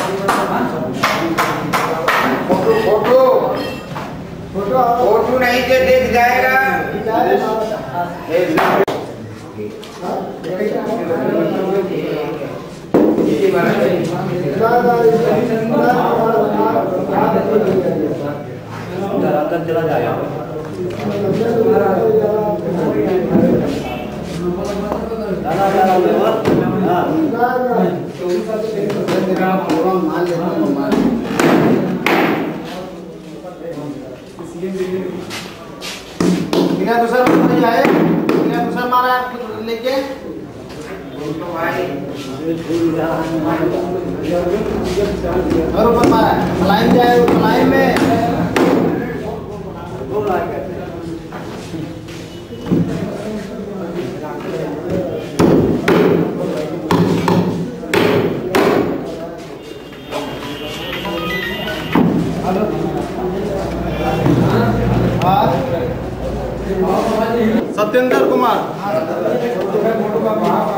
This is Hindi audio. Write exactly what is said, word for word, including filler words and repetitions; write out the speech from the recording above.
फोटो फोटो फोटो फोटो नहीं से देख जाएगा। अंदर चला जाएगा। बिना दूसरा मारा जाए, बिना दूसरा मारा लेके और ऊपर मारा लाइन जाए, लाइन में सत्येंद्र कुमार।